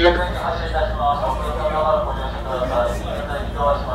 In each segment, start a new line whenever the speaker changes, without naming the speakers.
新潟に発車いたします。お車のご乗車ください。新潟に移動します。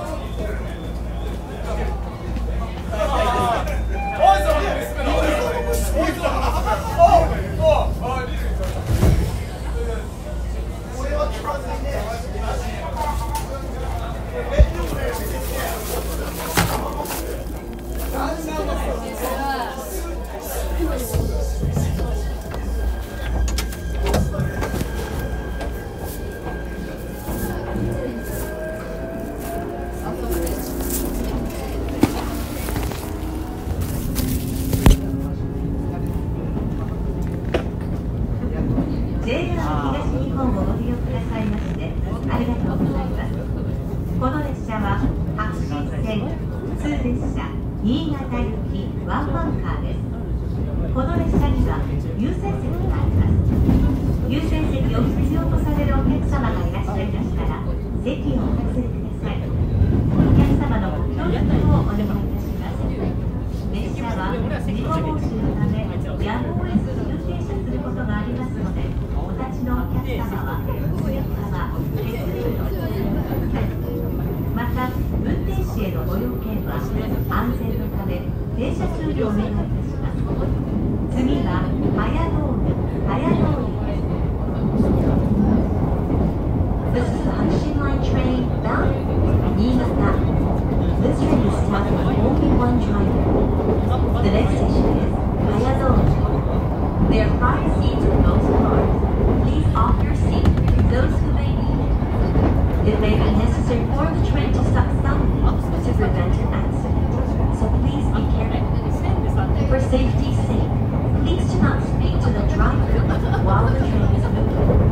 新潟行きワンワンカーです。この列車には優先席があります。優先席を必要とされるお客様がいらっしゃいましたら席をお譲りください。お客様のご協力をお願いいたします。列車は事故防止のためやむを得ず急停車することがありますので、お立ちのお客様は後ろ側手すりをお使いください。また運転士へのご用件は安全のため停車終了をお願いいたします。次は早通りです。 This is the Hanshin Line train bound for Niigata. This train is stopped with only one driver. The next station is Hayadori. There are 5 seats in those cars. Please offer your seat to those who may need it. It may be necessary for the train to stop suddenly to prevent an accident, so please be careful. For safety's sake, please do not speak to the driver while the train is moving.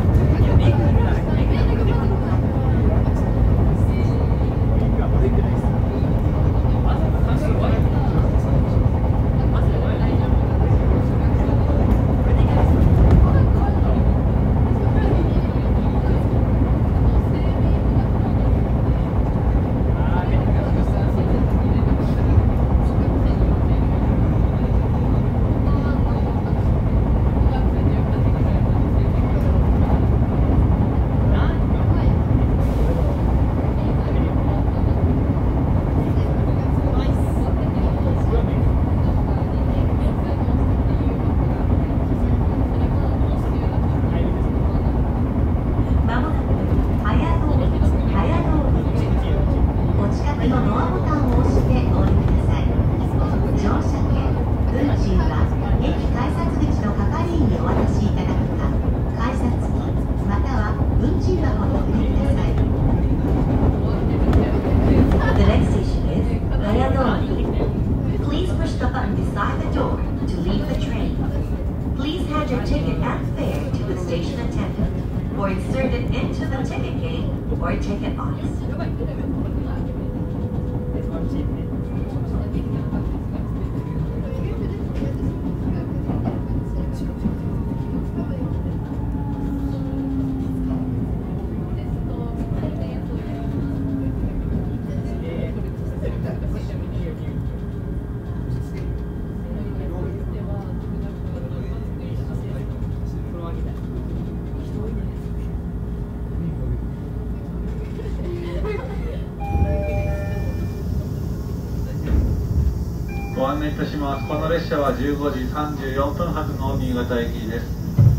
ご案内いたします。この列車は15時34分発の新潟行きです。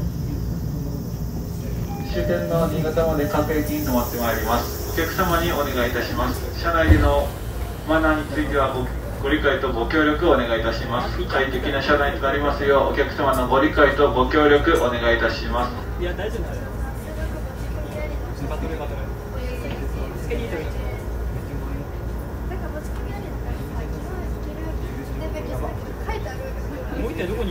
終点の新潟まで各駅に停まってまいります。お客様にお願いいたします。車内でのマナーについてはご理解とご協力をお願いいたします。快適な車内となりますよう、お客様のご理解とご協力お願いいたします。いや、大丈夫です。バトルつけに行ってもいいですか。もう一体どこに？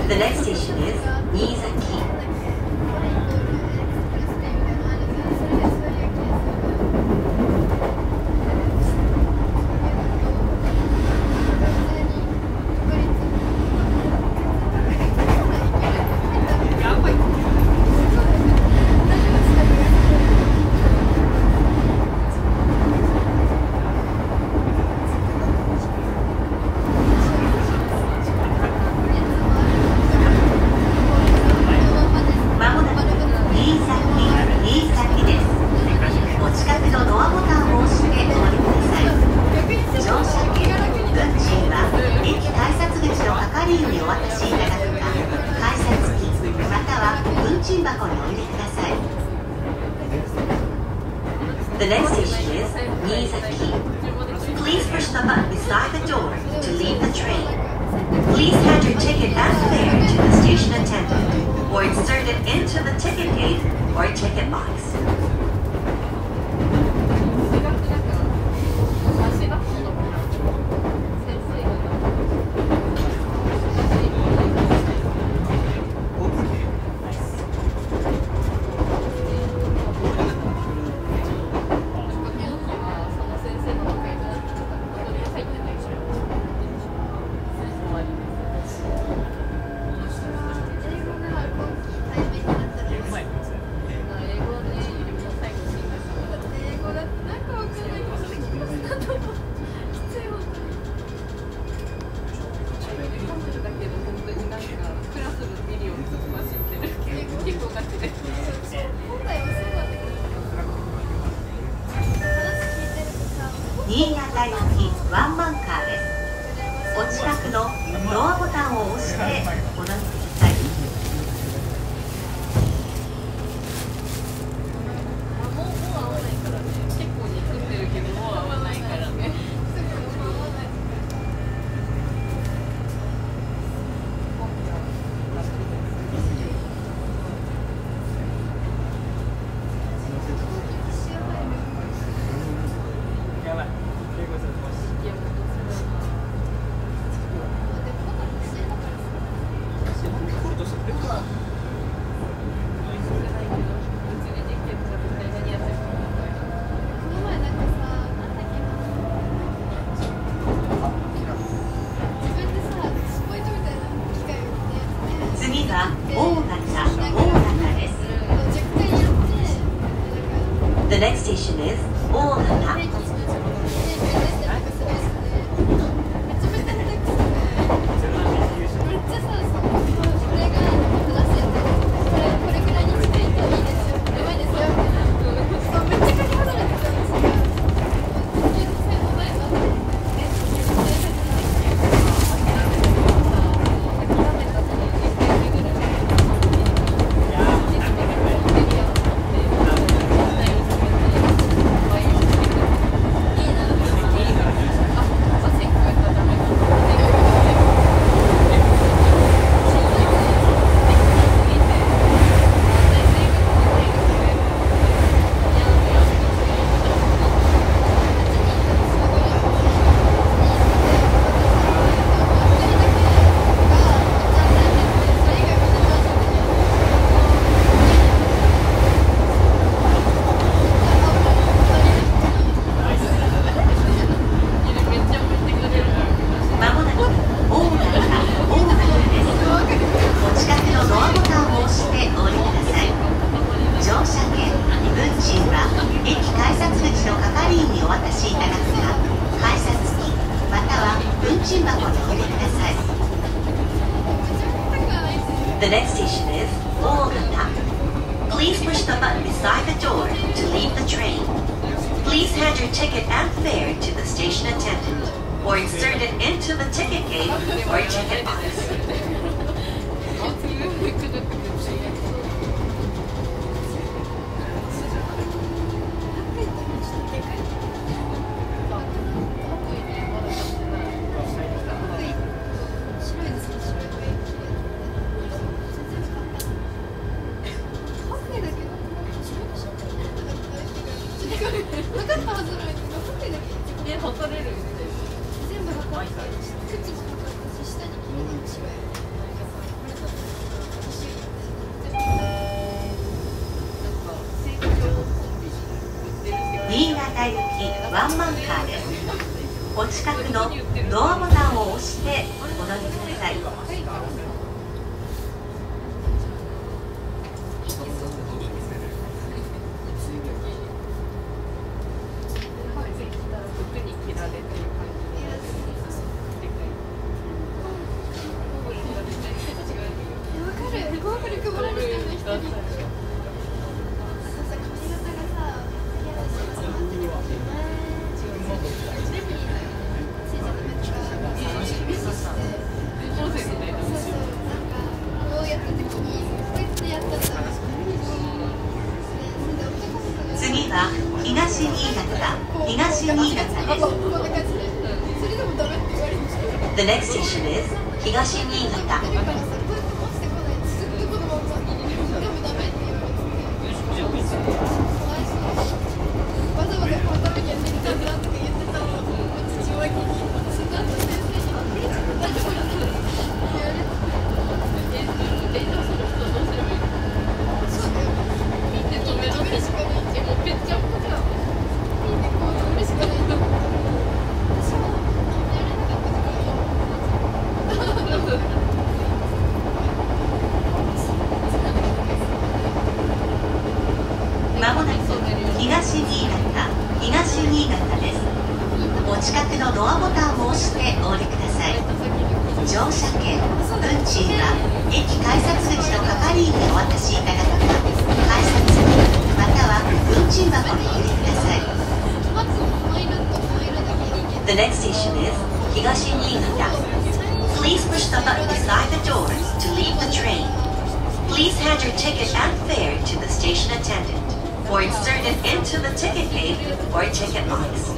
The next station is Niizaki. 新潟行きワンマンカーです。お近くのドアボタンを押してお乗りください。
もう合わないからね。結構肉ってるけどもう合わないからね。
The next station is Oonata.
全部測って、口も測って、下に切り口が
ワンマンカーです。お近くのドアボタンを押してお乗りください。次は東新潟です。The next station is 東新潟。まもなく東新潟です。お近くのドアボタンを押してお降りください。乗車券、運賃は駅改札口の係員にお渡しいただくか、改札機または運賃箱に入れてください。The next station is 東新潟。Please push the button beside the doors to leave the train. Please hand your ticket and fare to the station attendant, or insert it into the ticket page or ticket box.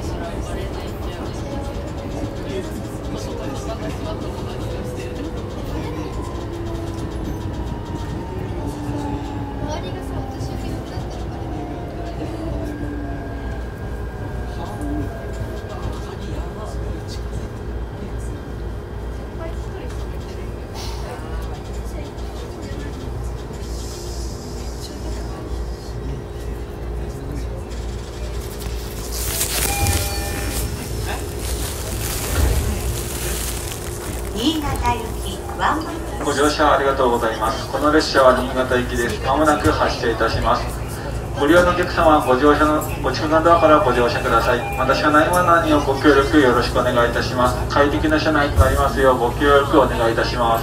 新潟行きワンマン。
ご乗車ありがとうございます。この列車は新潟行きです。まもなく発車いたします。ご利用のお客様はご近くのドアからご乗車ください。また車内マナーにご協力よろしくお願いいたします。快適な車内となりますようご協力お願いいたします。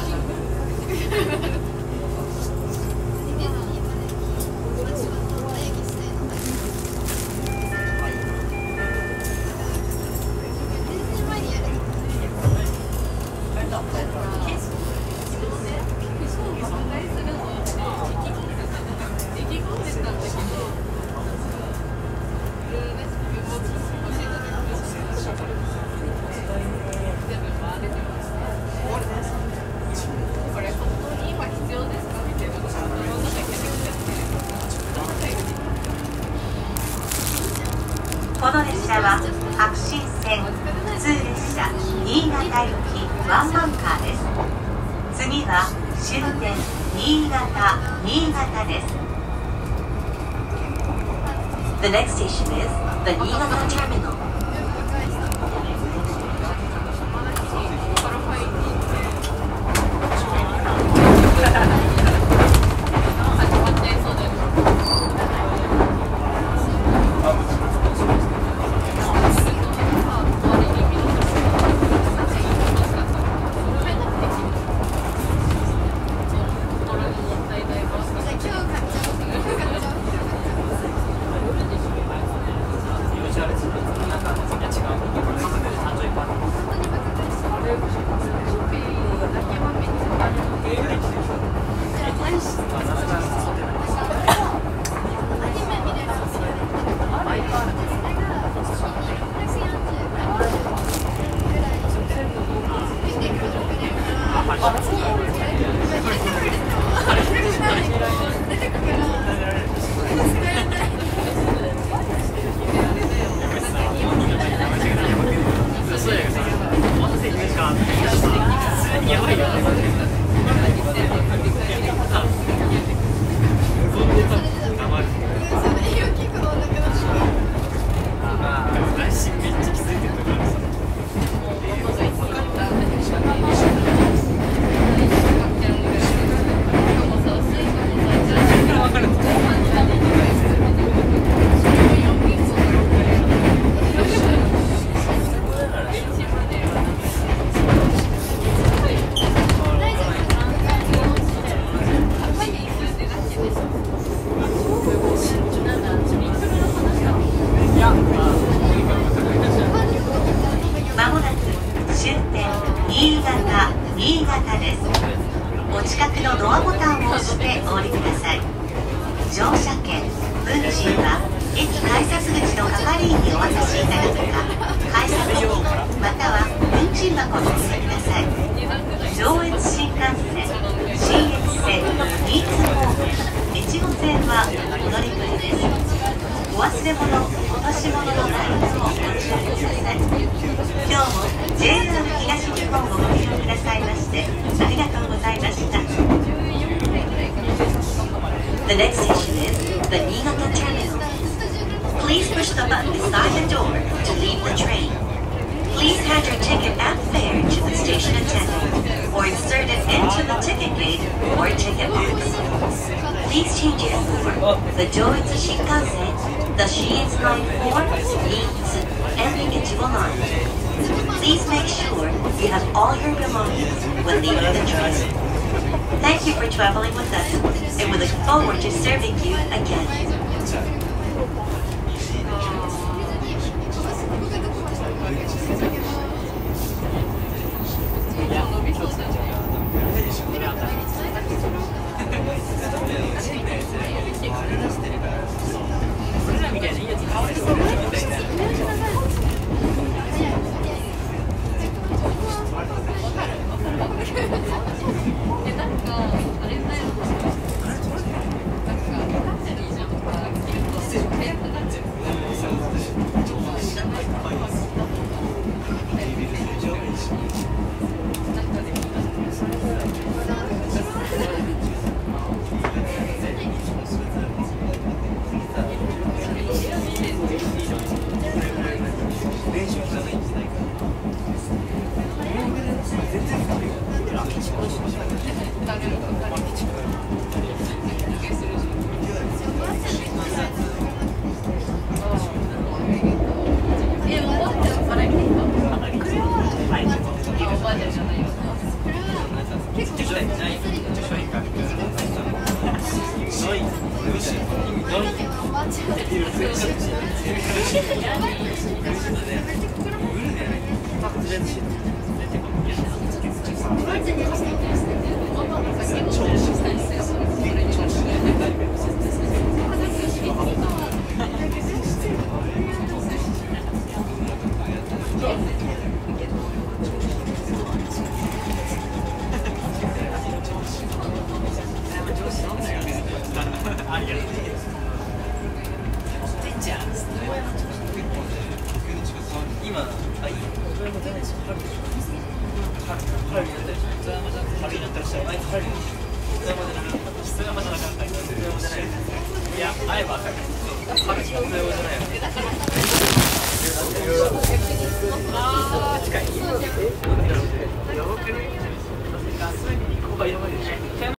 この列車は白新線普通列車新潟行きワンマンカーです。次は終点新潟です。The next station is the Niigata Terminal.
車列
近くのドアボタンを押してお降りください。乗車券、運賃は駅改札口の係員にお渡しいただくか、改札機または運賃箱にお入れください。上越新幹線、信越線、新津方面、越後線はお乗り換えです。お忘れ物、落とし物のないようお注意ください。今日も JR 東日本をご利用くださいましてありがとうございました。The next station is the Niigata Terminal. Please push the button beside the door to leave the train. Please hand your ticket and fare to the station attendant or insert it into the ticket gate or ticket box. Please change it for the Joetsu Shinkansen, the Shietsu Line 4, Niitsu, and the Ichigo Line. Please make sure you have all your belongings when leaving the train. Thank you for traveling with us, and we look forward to serving you again.
ああ近い。